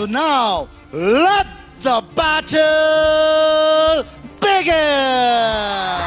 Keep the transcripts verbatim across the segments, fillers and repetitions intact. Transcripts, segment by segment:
So now, let the battle begin!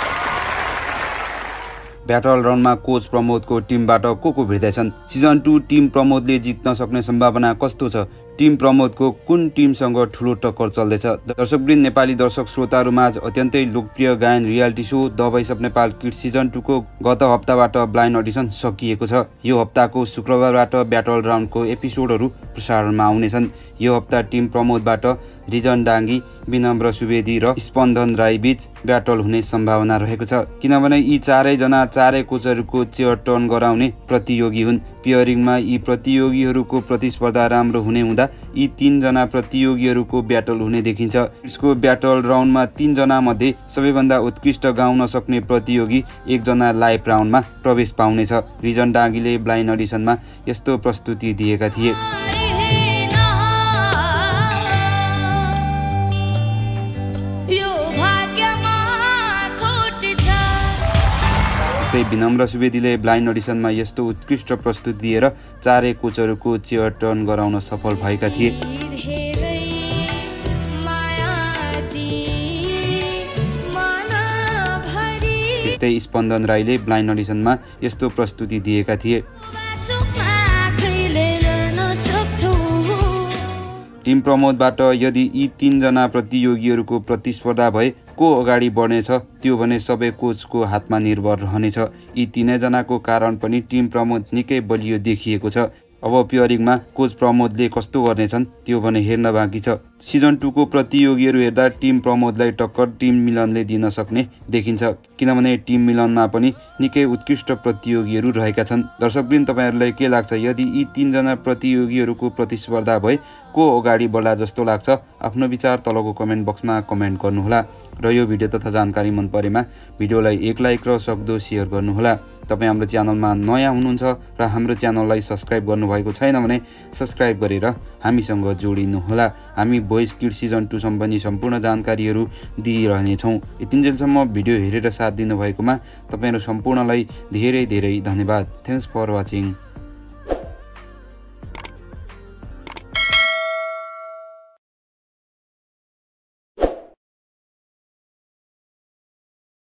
Battle राउन्डमा coach प्रमोदको टिमबाट को को भिड्दैछन्? सिजन टू टिम प्रमोदले जित्न सक्ने सम्भावना कस्तो छ? टिम प्रमोदको कुन टिमसँग ठुलो टक्कर चल्दैछ? दर्शकवृन्द, नेपाली दर्शक श्रोताहरूमाझ अत्यन्तै लोकप्रिय गायन reality show the voice of Nepal kids season two को गत हप्ताबाट ब्लाइन्ड अडिसन सकिएको छ। यो हप्ताको शुक्रबारबाट ब्याटल राउन्डको एपिसोडहरू प्रसारणमा आउनेछन्। यो हप्ता टिम प्रमोदबाट रिजन, डाङ्गी, binamra, subedi र spandhan राई बीच ब्याटल हुने सम्भावना रहेको छ, किनभने यी चारै जना चारै कोचहरूको चेयर टर्न गराउने प्रतियोगी हुन्। पियरिङमा यी प्रतियोगीहरूको प्रतिस्पर्धा राम्रो हुने हुँदा यी तीन जना प्रतियोगीहरूको ब्याटल हुने देखिन्छ। यसको ब्याटल राउन्डमा तीन जना मध्ये सबैभन्दा उत्कृष्ट गाउन सक्ने प्रतियोगी एकजना लाइभ राउन्डमा प्रवेश पाउनेछ। रिजन डाङ्गीले ब्लाइन्ड अडिसनमा यस्तो प्रस्तुति दिएका थिए। binamra subedीले ब्लाइन्ड अडिसनमा यस्तो उत्कृष्ट प्रस्तुति दिएर चारै कोचहरूको चेयर टर्न गराउन सफल भएका थिए। त्यस्तै स्पन्दन राईले ब्लाइन्ड अडिसनमा यस्तो प्रस्तुति दिएका थिए। टिम प्रमोदबाट यदि यी तीन जना प्रतियोगीहरूको प्रतिस्पर्धा भए को अगाडि बढ्नेछ त्यो भने सबै कोचको हातमा निर्भर रहनेछ। यी तीनै जनाको कारण पनि टिम प्रमोद निकै बलियो देखिएको छ। अब पियरिङमा कोच प्रमोदले कस्तो गर्नेछन् त्यो भने हेर्न बाँकी छ। सिजन टू को प्रतियोगीहरू हेर्दा टिम प्रमोदलाई टक्कर टिम मिलनले दिन सक्ने देखिन्छ, किनभने टिम मिलनमा पनि निकै उत्कृष्ट प्रतियोगीहरू रहेका छन्। दर्शकवृन्द, तपाईहरुलाई के लाग्छ? यदि यी तीन जना प्रतियोगीहरूको प्रतिस्पर्धा भए को अगाडि बढ्ला जस्तो लाग्छ? आफ्नो विचार तलको कमेन्ट बक्समा कमेन्ट गर्नुहोला र यो भिडियो तथा जानकारी मन परेमा भिडियोलाई एक लाइक र सक्दो शेयर गर्नुहोला। तपाई हाम्रो च्यानलमा नयाँ हुनुहुन्छ र हाम्रो च्यानललाई सब्स्क्राइब गर्नुभएको छैन भने सब्स्क्राइब गरेर हामीसँग जोडिनुहोला। हामी भोइस किड्स सिजन टू सम्बन्धी सम्पूर्ण जानकारीहरू दिइरहनेछौँ। यतिन्जेलसम्म भिडियो हेरेर साथ दिनुभएकोमा तपाईहरु सम्पूर्णलाई धेरै धेरै धन्यवाद। Thanks for watching.